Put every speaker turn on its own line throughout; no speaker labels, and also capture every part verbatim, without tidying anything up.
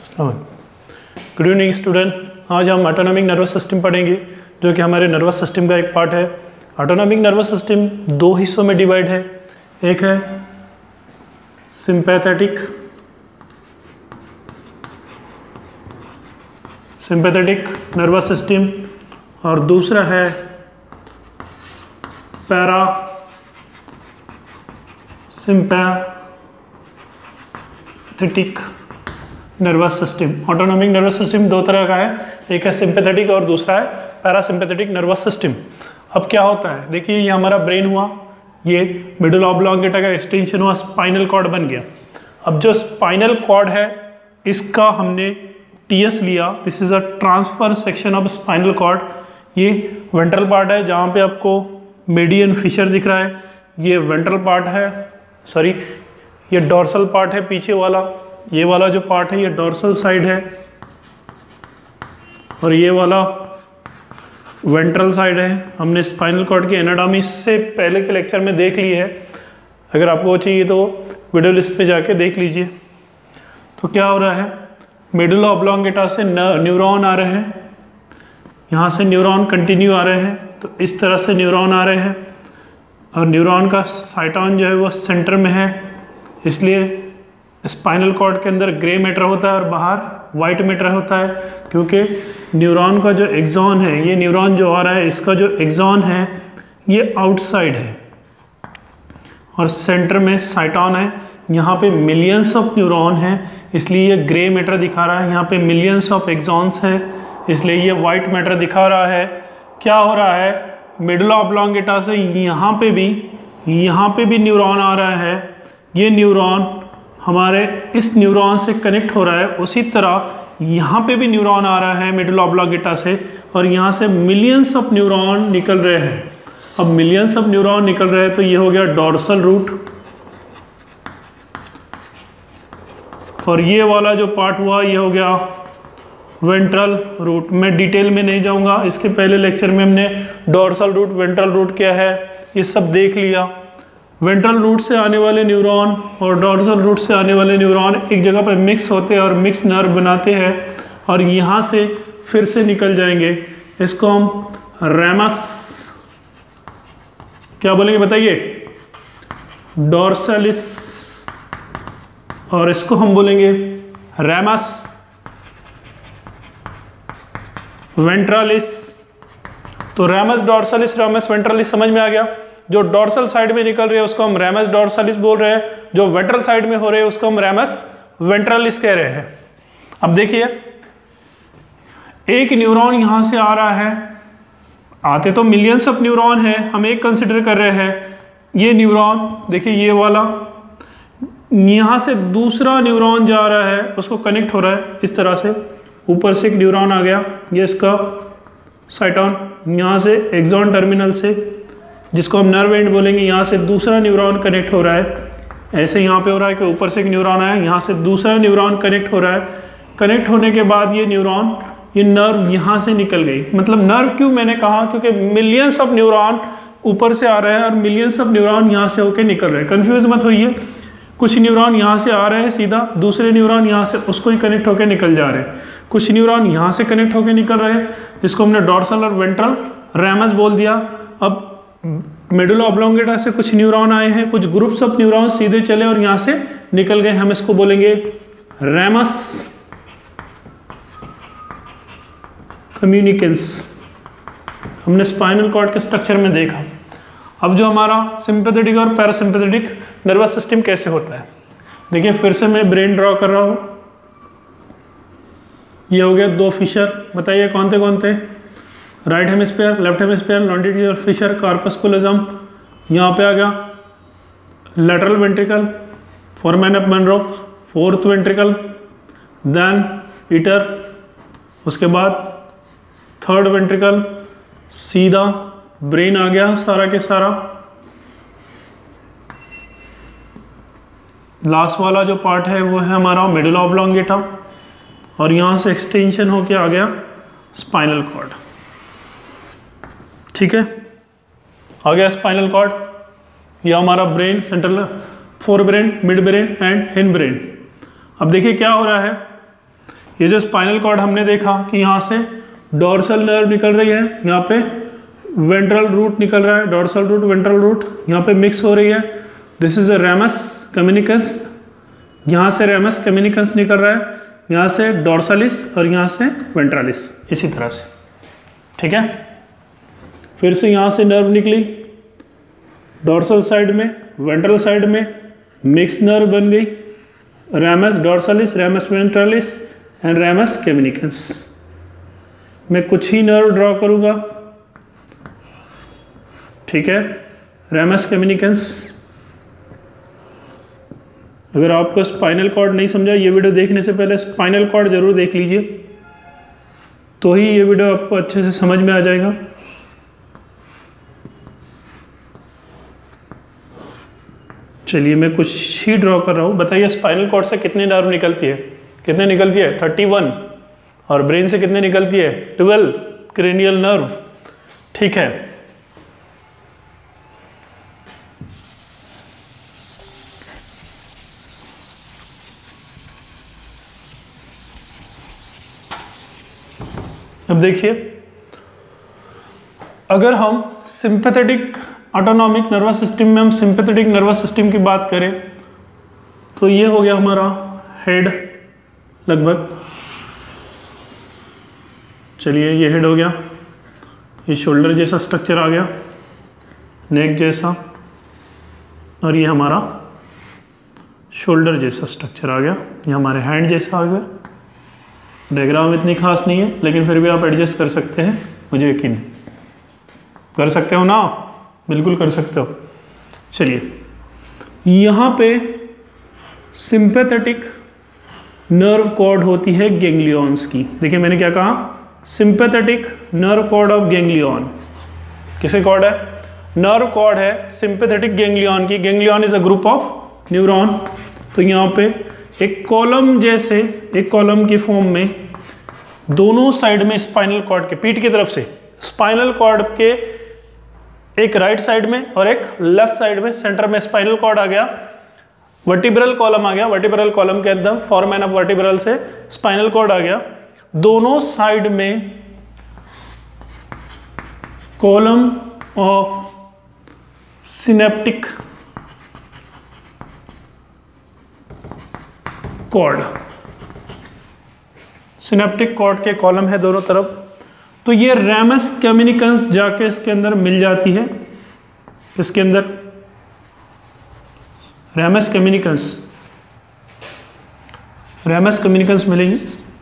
Good evening student. आज हम autonomic nervous system पढ़ेंगे जो कि हमारे नर्वस सिस्टम का एक पार्ट है। ऑटोनॉमिक नर्वस सिस्टम दो हिस्सों में डिवाइड है। एक है सिंपैथेटिक सिंपैथेटिक नर्वस सिस्टम और दूसरा है parasympathetic nervous system. Autonomic nervous system दो तरह का है, एक है सिंपैथेटिक और दूसरा है पैरासिम्पैथेटिक नर्वस सिस्टम। अब क्या होता है, देखिए ये हमारा ब्रेन हुआ, ये मिडल ऑब्लोंगेटा का एक्सटेंशन हुआ, स्पाइनल कॉर्ड बन गया। अब जो स्पाइनल कॉर्ड है इसका हमने टीएस लिया, this is a transfer section of spinal cord. ये वेंट्रल पार्ट है जहाँ पे आपको मेडियन फिशर दिख रहा है, ये वेंट्रल पार्ट है, सॉरी ये डॉर्सल पार्ट है पीछे वाला, ये वाला जो पार्ट है ये डॉर्सल साइड है और ये वाला वेंट्रल साइड है। हमने स्पाइनल कॉर्ड की एनाटॉमी से पहले के लेक्चर में देख ली है, अगर आपको चाहिए तो वीडियो लिस्ट पे जाके देख लीजिए। तो क्या हो रहा है, मिडल ऑब्लोंगेटा से न्यूरॉन आ रहे हैं, यहाँ से न्यूरॉन कंटिन्यू आ रहे हैं, तो इस तरह से न्यूरॉन आ रहे हैं और न्यूरॉन का साइटॉन जो है वो सेंटर में है, इसलिए स्पाइनल कॉर्ड के अंदर ग्रे मैटर होता है और बाहर वाइट मैटर होता है, क्योंकि न्यूरॉन का जो एक्सॉन है, ये न्यूरॉन जो आ रहा है इसका जो एक्सॉन है ये आउटसाइड है और सेंटर में साइटॉन है। यहाँ पे मिलियंस ऑफ न्यूरॉन हैं इसलिए ये ग्रे मैटर दिखा रहा है, यहाँ पे मिलियंस ऑफ एक्सॉन्स हैं इसलिए ये वाइट मैटर दिखा रहा है। क्या हो रहा है, मिडल ऑब्लोंगेटा से यहाँ पे भी यहाँ पे भी न्यूरॉन आ रहा है, ये न्यूरॉन हमारे इस न्यूरॉन से कनेक्ट हो रहा है, उसी तरह यहाँ पे भी न्यूरॉन आ रहा है मिडल ऑब्लोंगेटा से और यहाँ से मिलियंस ऑफ न्यूरॉन निकल रहे हैं। अब मिलियंस ऑफ न्यूरॉन निकल रहे हैं तो ये हो गया डॉर्सल रूट और ये वाला जो पार्ट हुआ ये हो गया वेंट्रल रूट। मैं डिटेल में नहीं जाऊंगा, इसके पहले लेक्चर में हमने डॉर्सल रूट, वेंट्रल रूट क्या है ये सब देख लिया। वेंट्रल रूट से आने वाले न्यूरॉन और डॉर्सल रूट से आने वाले न्यूरॉन एक जगह पर मिक्स होते हैं और मिक्स नर्व बनाते हैं और यहाँ से फिर से निकल जाएंगे, इसको हम रैमस क्या बोलेंगे बताइए, डॉर्सलिस, और इसको हम बोलेंगे रैमस वेंट्रालिस। तो रैमस डॉर्सलिस, रैमस वेंट्रालिस समझ में आ गया। जो डॉर्सल साइड में निकल रहे हैं उसको हम रैमस डॉर्सलिस बोल रहे हैं, जो वेंट्रल साइड में हो रहे हैं उसको हम रैमस वेंट्रालिस कह रहे हैं। अब देखिए एक न्यूरॉन यहां से आ रहा है, आते तो मिलियंस ऑफ न्यूरॉन है, हम एक कंसिडर कर रहे हैं ये न्यूरॉन, देखिए ये वाला, यहां से दूसरा न्यूरॉन जा रहा है उसको कनेक्ट हो रहा है इस तरह से, ऊपर से एक न्यूरॉन आ गया, ये इसका साइटॉन, यहाँ से एक्सॉन टर्मिनल से जिसको हम नर्व एंड बोलेंगे, यहाँ से दूसरा न्यूरॉन कनेक्ट हो रहा है, ऐसे यहाँ पे हो रहा है कि ऊपर से एक न्यूरॉन आया, यहाँ से दूसरा न्यूरॉन कनेक्ट हो रहा है। कनेक्ट होने के बाद ये न्यूरॉन, ये नर्व यहाँ से निकल गई। मतलब नर्व क्यों मैंने कहा, क्योंकि मिलियंस ऑफ न्यूरॉन ऊपर से आ रहे हैं और मिलियंस ऑफ न्यूरॉन यहाँ से होकर निकल रहे हैं। कन्फ्यूज मत होइए, कुछ न्यूरॉन यहाँ से आ रहे हैं सीधा, दूसरे न्यूरॉन यहाँ से उसको ही कनेक्ट होकर निकल जा रहे हैं, कुछ न्यूरॉन यहाँ से कनेक्ट होकर निकल रहे हैं जिसको हमने डॉर्सल और वेंट्रल रैमस बोल दिया। अब मिडल ऑब्लोंगेटा से कुछ न्यूरॉन आए हैं, कुछ ग्रुप्स ऑफ न्यूरॉन सीधे चले और यहाँ से निकल गए, हम इसको बोलेंगे रैमस कम्युनिकेंस। हमने स्पाइनल कॉर्ड के स्ट्रक्चर में देखा। अब जो हमारा सिंपैथेटिक और पैरासिम्पैथेटिक नर्वस सिस्टम कैसे होता है, देखिए फिर से मैं ब्रेन ड्रॉ कर रहा हूँ। ये हो गया दो फिशर, बताइए कौन थे कौन थे, right hemisphere, left hemisphere, longitudinal fissure, corpusculum, यहाँ पे आ गया lateral ventricle, foramen of Monro, fourth ventricle, then iter, उसके बाद थर्ड वेंट्रिकल, सीधा ब्रेन आ गया सारा के सारा। लास्ट वाला जो पार्ट है वो है हमारा मिडल ऑब्लोंगेटा और यहाँ से एक्सटेंशन होके आ गया स्पाइनल कॉर्ड। ठीक है, आ गया स्पाइनल कॉर्ड, यह हमारा brain, central fore brain, mid brain and hind brain. अब देखिए क्या हो रहा है, ये जो स्पाइनल कॉर्ड हमने देखा कि यहाँ से डॉर्सल नर्व निकल रही है, यहाँ पे वेंट्रल रूट निकल रहा है, डॉर्सल रूट वेंट्रल रूट यहाँ पे मिक्स हो रही है। This is a ramus communicans, यहाँ से रेमस कम्युनिकेंस निकल रहा है, यहाँ से डॉर्सलिस और यहाँ से वेंट्रालिस, इसी तरह से। ठीक है, फिर से यहाँ से नर्व निकली डॉर्सल साइड में, वेंट्रल साइड में मिक्स नर्व बन गई, ramus dorsalis, ramus ventralis and ramus communicans. मैं कुछ ही नर्व ड्रॉ करूँगा। ठीक है, रेमस कम्युनिकेंस। अगर आपको स्पाइनल कॉर्ड नहीं समझा, ये वीडियो देखने से पहले स्पाइनल कॉर्ड जरूर देख लीजिए, तो ही ये वीडियो आपको अच्छे से समझ में आ जाएगा। चलिए मैं कुछ ही ड्रॉ कर रहा हूँ। बताइए स्पाइनल कॉर्ड से कितने नर्व निकलती है? कितने निकलती है? Thirty one. और ब्रेन से कितने निकलती है? Twelve cranial nerve. ठीक है, अब देखिए, अगर हम सिंपैथेटिक ऑटोनॉमिक नर्वस सिस्टम में हम सिंपैथेटिक नर्वस सिस्टम की बात करें तो ये हो गया हमारा हेड लगभग। चलिए ये हेड हो गया, ये शोल्डर जैसा स्ट्रक्चर आ गया, नेक जैसा, और ये हमारा शोल्डर जैसा स्ट्रक्चर आ गया, ये हमारे हैंड जैसा आ गया। डायग्राम इतनी खास नहीं है, लेकिन फिर भी आप एडजस्ट कर सकते हैं, मुझे यकीन है। कर सकते हो ना? बिल्कुल कर सकते हो। चलिए यहाँ पे सिंपैथेटिक नर्व कॉर्ड होती है गैंग्लियॉन्स की। देखिए मैंने क्या कहा, sympathetic nerve cord of ganglion. किसे कॉर्ड है? नर्व कॉर्ड है सिंपैथेटिक गैंग्लियॉन की। Ganglion is a group of neuron. तो यहाँ पे एक कॉलम जैसे, एक कॉलम की फॉर्म में दोनों साइड में स्पाइनल कॉर्ड के, पीठ की तरफ से स्पाइनल कॉर्ड के एक राइट साइड में और एक लेफ्ट साइड में, सेंटर में स्पाइनल कॉर्ड आ गया, वर्टिब्रल कॉलम आ गया, वर्टिब्रल कॉलम के एकदम फॉरमैन ऑफ वर्टिब्रल से स्पाइनल कॉर्ड आ गया, दोनों साइड में column of synaptic cord, synaptic cord के कॉलम है दोनों तरफ। तो ये रेमस कम्युनिकेंस जाके इसके अंदर मिल जाती है, इसके अंदर रेमस कम्युनिकेंस, रेमस कम्युनिकेंस मिलेंगे,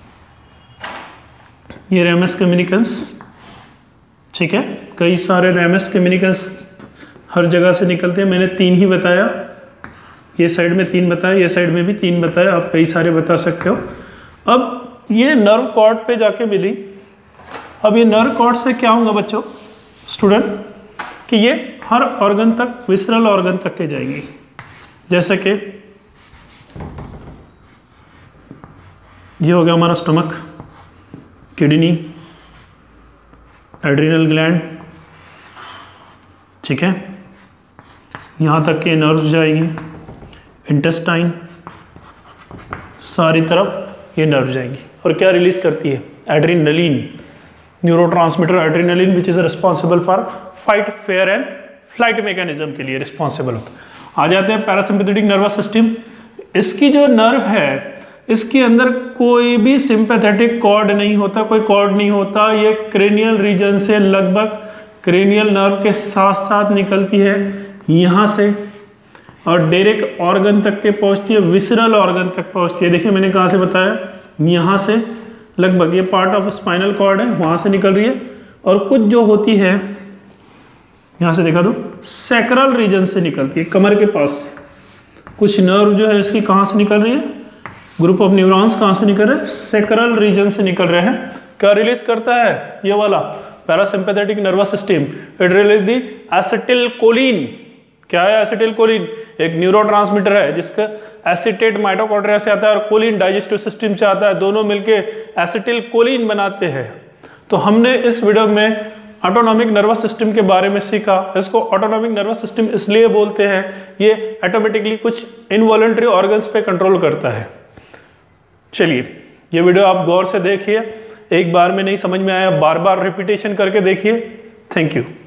ये रेमस कम्युनिकेंस। ठीक है, कई सारे रेमस कम्युनिकेंस हर जगह से निकलते हैं। मैंने तीन ही बताया, ये साइड में तीन बताया, ये साइड में भी तीन बताया, आप कई सारे बता सकते हो। अब ये नर्व कॉर्ड पे जाके मिली। अब ये नर्व कॉर्ड से क्या होगा बच्चों, स्टूडेंट, कि ये हर ऑर्गन तक, विसरल ऑर्गन तक के जाएंगी। जैसे कि ये हो गया हमारा स्टमक, किडनी, एड्रिनल ग्लैंड। ठीक है, यहाँ तक के नर्व जाएंगी, इंटेस्टाइन, सारी तरफ ये नर्व जाएंगी। और क्या रिलीज करती है? Adrenaline, neurotransmitter adrenaline, which is responsible for fight, fear and flight mechanism के लिए रिस्पॉन्सिबल होता है। आ जाते हैं पैरासिम्पैथेटिक नर्वस सिस्टम। इसकी जो नर्व है, इसके अंदर कोई भी सिंपैथेटिक कॉर्ड नहीं होता, कोई कॉर्ड नहीं होता। ये क्रेनियल रीजन से लगभग क्रेनियल नर्व के साथ साथ निकलती है यहाँ से और डायरेक्ट ऑर्गन तक के पहुँचती है, विसरल ऑर्गन तक पहुँचती है। देखिए मैंने कहाँ से बताया, यहाँ से लगभग, ये पार्ट ऑफ स्पाइनल कॉर्ड है, वहाँ से निकल रही है। और कुछ जो होती है, यहाँ से देखा दो, सैक्रल रीजन से निकलती है, कमर के पास। कुछ नर्व जो है इसकी कहाँ से निकल रही है, ग्रुप ऑफ न्यूरॉन्स कहाँ से निकल रहे हैं, सैक्रल रीजन से निकल रहे हैं। क्या रिलीज करता है ये वाला parasympathetic nervous system? It release the acetylcholine. क्या है एसिटिलकोलिन? एक न्यूरोट्रांसमीटर है जिसका एसिटेट माइटोकॉन्ड्रिया से आता है और कोलिन डाइजेस्टिव सिस्टम से आता है, दोनों मिलके एसिटिलकोलिन बनाते हैं। तो हमने इस वीडियो में ऑटोनॉमिक नर्वस सिस्टम के बारे में सीखा। इसको ऑटोनॉमिक नर्वस सिस्टम इसलिए बोलते हैं, ये ऑटोमेटिकली कुछ इनवॉलंटरी ऑर्गन्स पे कंट्रोल करता है। चलिए ये वीडियो आप गौर से देखिए, एक बार में नहीं समझ में आया बार बार रिपीटेशन करके देखिए। Thank you.